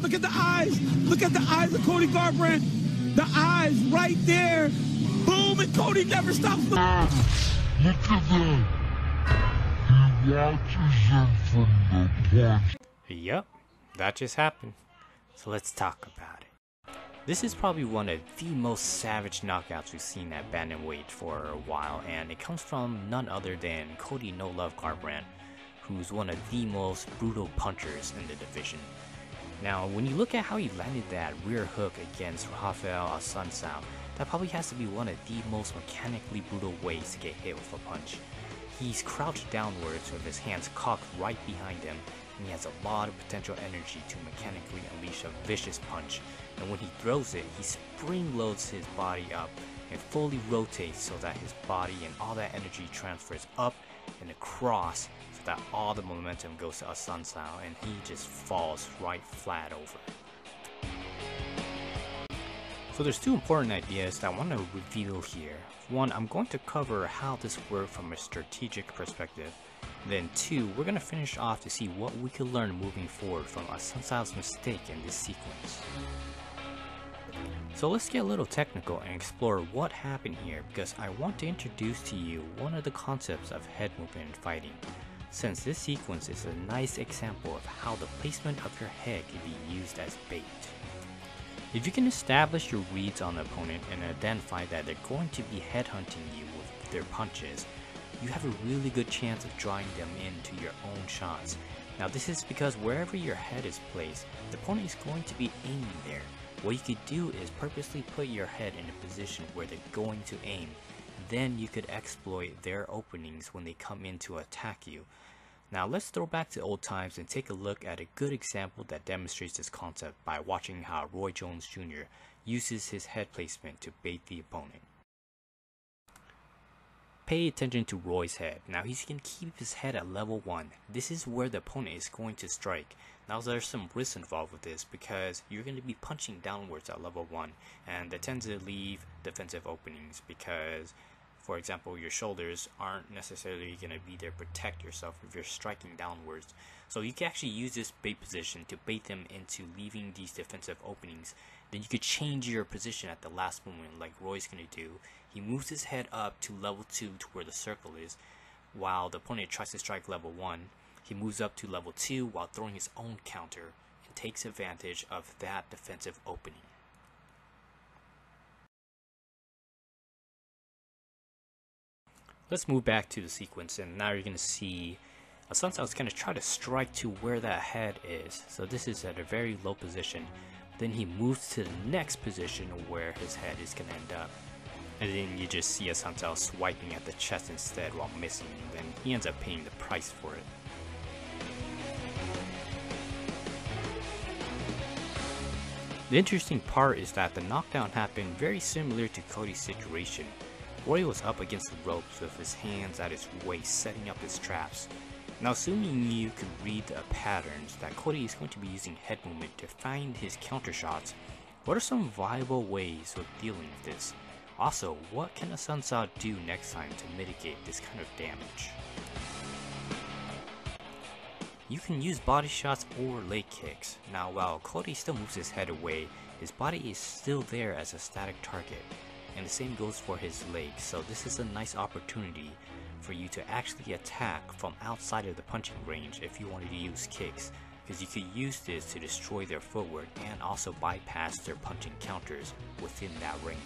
Look at the eyes. Look at the eyes of Cody Garbrandt. The eyes right there. Boom, and Cody never stops looking. Look at that. He watches him from the punch. Yep, that just happened. So let's talk about it. This is probably one of the most savage knockouts we've seen at bantamweight for a while, and it comes from none other than Cody No Love Garbrandt, who's one of the most brutal punchers in the division. Now, when you look at how he landed that rear hook against Raphael Assuncao, that probably has to be one of the most mechanically brutal ways to get hit with a punch. He's crouched downwards with his hands cocked right behind him, and he has a lot of potential energy to mechanically unleash a vicious punch. And when he throws it, he spring loads his body up and fully rotates so that his body and all that energy transfers up and across, so that all the momentum goes to Assuncao and he just falls right flat over. So there's two important ideas that I want to reveal here. One, I'm going to cover how this worked from a strategic perspective. Then two, we're going to finish off to see what we could learn moving forward from Assuncao's mistake in this sequence. So let's get a little technical and explore what happened here, because I want to introduce to you one of the concepts of head movement in fighting, since this sequence is a nice example of how the placement of your head can be used as bait. If you can establish your reads on the opponent and identify that they're going to be headhunting you with their punches, you have a really good chance of drawing them into your own shots. Now this is because wherever your head is placed, the opponent is going to be aiming there. What you could do is purposely put your head in a position where they're going to aim. Then you could exploit their openings when they come in to attack you. Now let's throw back to old times and take a look at a good example that demonstrates this concept by watching how Roy Jones Jr. uses his head placement to bait the opponent. Pay attention to Roy's head. Now he's going to keep his head at level 1. This is where the opponent is going to strike. Now there's some risk involved with this because you're going to be punching downwards at level 1, and that tends to leave defensive openings because, for example, your shoulders aren't necessarily going to be there to protect yourself if you're striking downwards. So you can actually use this bait position to bait them into leaving these defensive openings. Then you could change your position at the last moment like Roy's going to do. He moves his head up to level 2 to where the circle is, while the opponent tries to strike level 1. He moves up to level 2 while throwing his own counter and takes advantage of that defensive opening. Let's move back to the sequence, and now you're going to see Assuncao is going to try to strike to where that head is. So this is at a very low position. Then he moves to the next position where his head is going to end up. And then you just see Assuncao swiping at the chest instead while missing, and then he ends up paying the price for it. The interesting part is that the knockdown happened very similar to Cody's situation. Roy was up against the ropes with his hands at his waist setting up his traps. Now assuming you could read the patterns that Cody is going to be using head movement to find his counter shots, what are some viable ways of dealing with this? Also, what can Assuncao do next time to mitigate this kind of damage? You can use body shots or leg kicks. Now while Cody still moves his head away, his body is still there as a static target. And the same goes for his legs, so this is a nice opportunity for you to actually attack from outside of the punching range if you wanted to use kicks, because you could use this to destroy their footwork and also bypass their punching counters within that range.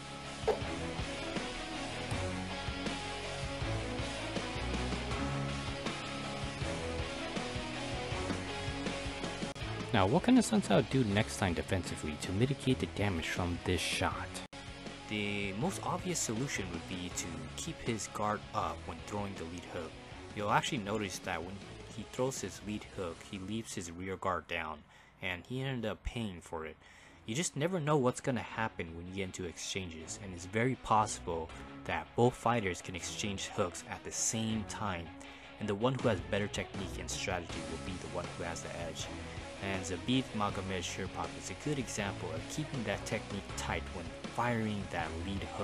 Now what can Assuncao do next time defensively to mitigate the damage from this shot? The most obvious solution would be to keep his guard up when throwing the lead hook. You'll actually notice that when he throws his lead hook, he leaves his rear guard down, and he ended up paying for it. You just never know what's going to happen when you get into exchanges, and it's very possible that both fighters can exchange hooks at the same time, and the one who has better technique and strategy will be the one who has the edge. And Zabit Magomed Shirpak is a good example of keeping that technique tight when firing that lead hook.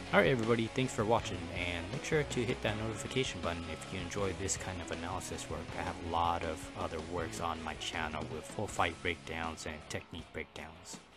Alright everybody, thanks for watching, and make sure to hit that notification button if you enjoy this kind of analysis work. I have a lot of other works on my channel with full fight breakdowns and technique breakdowns.